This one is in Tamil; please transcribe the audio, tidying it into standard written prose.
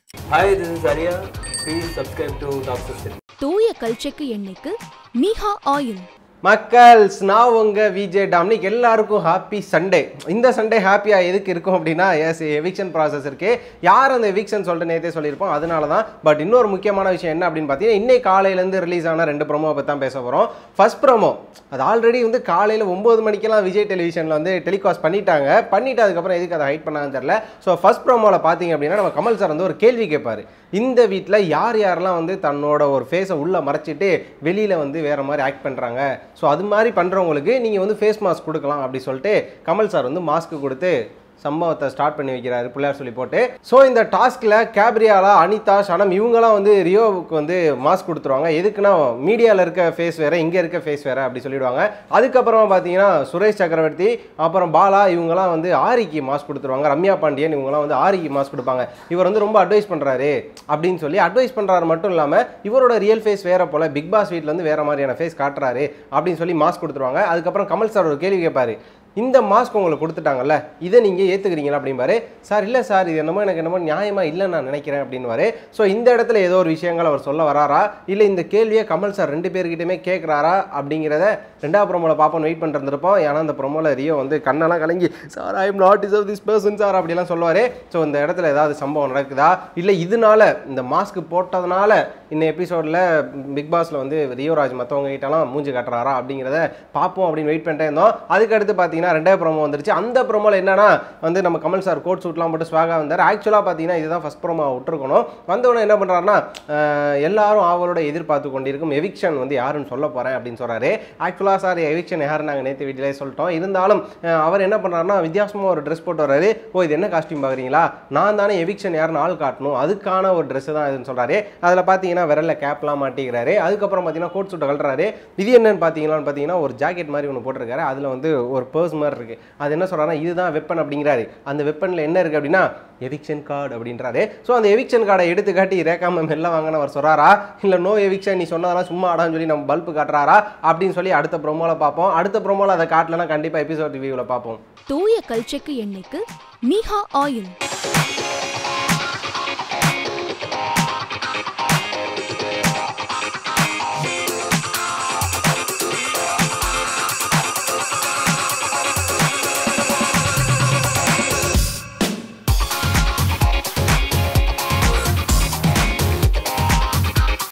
Hi, this is Arya. Please subscribe to Dr. City. தூய கல்ச்செக்கு எண்ணெய்க்கு மீஹா ஆயில். மக்கள்ஸ் நான் உங்கள் விஜே டாமினிக். எல்லாருக்கும் ஹாப்பி சண்டே. இந்த சண்டே ஹாப்பியாக எதுக்கு இருக்கும் அப்படின்னா எவிக்ஷன் ப்ராசஸ் இருக்குது. யார் அந்த எவிக்ஷன் சொல்லிட்டு நேற்றே சொல்லியிருப்போம், அதனால தான். பட் இன்னொரு முக்கியமான விஷயம் என்ன அப்படின்னு பார்த்தீங்கன்னா, இன்னைக்கு காலையிலேருந்து ரிலீஸ் ஆன 2 ப்ரோமோ பற்றி தான் பேச போகிறோம். ஃபர்ஸ்ட் ப்ரோமோ அது ஆல்ரெடி காலையில் 9 மணிக்கெல்லாம் விஜய் டெலிவிஷனில் டெலிகாஸ்ட் பண்ணிட்டு அதுக்கப்புறம் எதுக்கு அதை ஹைட் பண்ணாங்கன்னு தெரியல. ஸோ ஃபர்ஸ்ட் ப்ரோமோவில் பார்த்தீங்க அப்படின்னா நம்ம கமல் சார் ஒரு கேள்வி கேட்பார். இந்த வீட்டில் யாரெல்லாம் தன்னோட ஒரு ஃபேஸை உள்ளே மறைச்சிட்டு வெளியில் வேறு மாதிரி ஆக்ட் பண்ணுறாங்க, ஸோ அது மாதிரி பண்ணுறவங்களுக்கு நீங்கள் ஃபேஸ் மாஸ்க் கொடுக்கலாம் அப்படி சொல்லிட்டு கமல் சார் மாஸ்க் கொடுத்து சம்பவத்தை ஸ்டார்ட் பண்ணி வைக்கிறாரு, பிள்ளையார் சொல்லி போட்டு. ஸோ இந்த டாஸ்கில் கேப்ரியாலா, அனிதா, சனம் இவங்கெல்லாம் ரியோவுக்கு மாஸ்க் கொடுத்துருவாங்க. எதுக்குன்னா மீடியாவில் இருக்க ஃபேஸ் வேறு, இங்கே இருக்க ஃபேஸ் வேறு அப்படி சொல்லிடுவாங்க. அதுக்கப்புறமா பார்த்தீங்கன்னா சுரேஷ் சக்கரவர்த்தி அப்புறம் பாலா இவங்கெல்லாம் ஆரிக்கு மாஸ்க் கொடுத்துருவாங்க. ரம்யா பாண்டியன் இவங்கெல்லாம் ஆரிக்கு மாஸ்க் கொடுப்பாங்க. இவர் ரொம்ப அட்வைஸ் பண்ணுறாரு அப்படின்னு சொல்லி அட்வைஸ் பண்ணுறாரு மட்டும் இல்லாமல் இவரோட ரியல் ஃபேஸ் வேறு போல் பிக் பாஸ் வீட்டில் வேறு மாதிரியான ஃபேஸ் காட்டுறாரு அப்படின்னு சொல்லி மாஸ்க் கொடுத்துருவாங்க. அதுக்கப்புறம் கமல் சார் ஒரு கேள்வி கேட்பாரு, இந்த மாஸ்க் உங்களுக்கு கொடுத்துட்டாங்கல்ல, இதை நீங்கள் ஏற்றுக்கிறீங்களா அப்படின்பாரு. சார் இல்லை சார், இது எனக்கு என்னமோ நியாயமாக இல்லைன்னு நான் நினைக்கிறேன் அப்படின்வாரு. ஸோ இந்த இடத்துல ஏதோ ஒரு விஷயங்கள் அவர் சொல்ல வராரா, இல்லை இந்த கேள்வியை கமல் சார் 2 பேர்கிட்டையுமே கேட்குறாரா அப்படிங்கிறத 2வது ப்ரோமோவில் பார்ப்போம், வெயிட் பண்ணிருந்துருப்போம். ஏன்னா அந்த ப்ரோமோவில் ரியோ கண்ணெல்லாம் கலங்கி sir I am not deserve this person sir அப்படிலாம் சொல்லுவார். ஸோ இந்த இடத்துல ஏதாவது சம்பவம் நடக்குதா, இல்லை இதனால இந்த மாஸ்க் போட்டதுனால இந்த எபிசோடில் பிக் பாஸில் ரியோராஜ் மற்றவங்க கிட்டலாம் மூஞ்சி காட்டுறாரா அப்படிங்கிறத பார்ப்போம் அப்படின்னு வெயிட் பண்ணிட்டே இருந்தோம். அதுக்கடுத்து பார்த்தீங்கன்னா 2வது ப்ரோமோ வந்துருச்சு. அந்த ப்ரோமோவில் என்னன்னா நம்ம கமல் சார் கோட் சூட்லாம் போட்டு ஸ்வாகா வந்தார். ஆக்சுவலாக பார்த்தீங்கன்னா இதுதான் ஃபர்ஸ்ட் ப்ரோமோ விட்டுருக்கணும். வந்தவொடனே என்ன பண்ணுறாருன்னா, எல்லாரும் அவரோட எதிர்பார்த்து கொண்டிருக்கும் எவிக்ஷன் யாருன்னு சொல்ல போகிறேன் அப்படின்னு சொல்கிறாரு. ஆக்சுவலாக சார் எவிக்ஷன் யாருன்னு நாங்கள் நேற்று வீட்டிலே சொல்லிட்டோம். இருந்தாலும் அவர் என்ன பண்ணுறாருன்னா வித்தியாசமாக ஒரு ட்ரெஸ் போட்டு வர்றாரு. ஓ இது என்ன காஸ்டியூம் பார்க்குறீங்களா, நான் தானே எவிக்ஷன் யாருன்னு ஆள் காட்டணும், அதுக்கான ஒரு ட்ரெஸ் தான் இதுன்னு சொல்கிறாரு. அதில் பார்த்தீங்கன்னா விரலில் கேப்லாம் மாட்டிக்கிறாரு. அதுக்கப்புறம் பார்த்தீங்கன்னா கோட் சூட்டை கழட்டுறாரு. இது என்னன்னு பார்த்தீங்கன்னா ஒரு ஜாக்கெட் மாதிரி ஒன்று போட்டிருக்காரு. அதில் ஒரு பர்ஸ் மாதிரி இருக்கு. அது என்ன சொல்றாருன்னா இதுதான் வெப்பன் அப்படிங்கிறாரு. அந்த வெப்பன்ல என்ன இருக்கு அப்படின்னா எவிக்ஷன் கார்டு அப்படின்றாரு. ஸோ அந்த எவிக்ஷன் கார்டை எடுத்து காட்டி ரேகா மேம் எல்லாம் வாங்கின அவர் சொல்றாரா, இல்லை நோ எவிக்ஷன் நீ சொன்னதெல்லாம் சும்மா ஆடான்னு சொல்லி நம்ம பல்பு காட்டுறாரா அப்படின்னு சொல்லி அடுத்த ப்ரோமோல பார்ப்போம். அடுத்த ப்ரோமோல அதை காட்டலன்னா கண்டிப்பா எபிசோட் ரிவ்யூவில் பார்ப்போம். தூய கல்ச்செக்கு எண்ணெய்க்கு மீஹா ஆயில்.